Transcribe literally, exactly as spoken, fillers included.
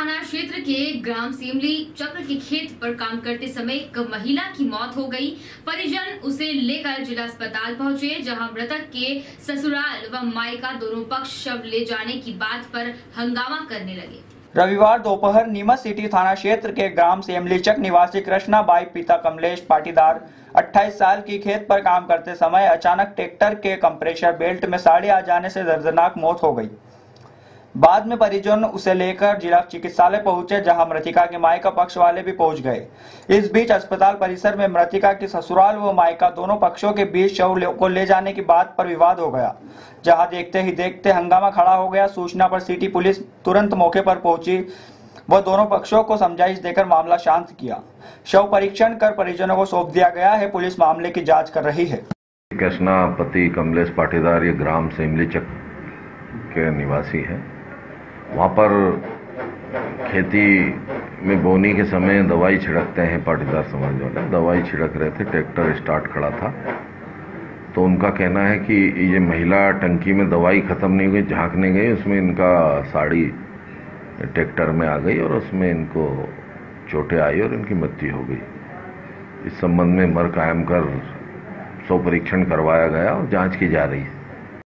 थाना क्षेत्र के ग्राम सेमली चक्र के खेत पर काम करते समय एक महिला की मौत हो गई। परिजन उसे लेकर जिला अस्पताल पहुंचे, जहां मृतक के ससुराल व मायका दोनों पक्ष शव ले जाने की बात पर हंगामा करने लगे। रविवार दोपहर नीमच सिटी थाना क्षेत्र के ग्राम सेमलीचक निवासी कृष्णा बाई पिता कमलेश पाटीदार अट्ठाईस साल की खेत पर काम करते समय अचानक ट्रैक्टर के कंप्रेसर बेल्ट में साड़ी आ जाने से दर्दनाक मौत हो गई। बाद में परिजन उसे लेकर जिला चिकित्सालय पहुंचे, जहां मृतिका के मायका पक्ष वाले भी पहुंच गए। इस बीच अस्पताल परिसर में मृतिका की ससुराल व मायका दोनों पक्षों के बीच शव को ले जाने की बात पर विवाद हो गया, जहां देखते ही देखते हंगामा खड़ा हो गया। सूचना पर सिटी पुलिस तुरंत मौके पर पहुंची व दोनों पक्षों को समझाइश देकर मामला शांत किया। शव परीक्षण कर परिजनों को सौंप दिया गया है। पुलिस मामले की जाँच कर रही है। कृष्णा पति कमलेश पाटीदार ये ग्राम सेमलीचक के निवासी है। वहाँ पर खेती में बोनी के समय दवाई छिड़कते हैं पाटीदार समाज वाले। दवाई छिड़क रहे थे, ट्रैक्टर स्टार्ट खड़ा था, तो उनका कहना है कि ये महिला टंकी में दवाई खत्म नहीं हुई, झांकने गई, उसमें इनका साड़ी ट्रैक्टर में आ गई और उसमें इनको चोटें आई और इनकी मृत्यु हो गई। इस संबंध में मर कायम कर शव परीक्षण करवाया गया और जांच की जा रही है।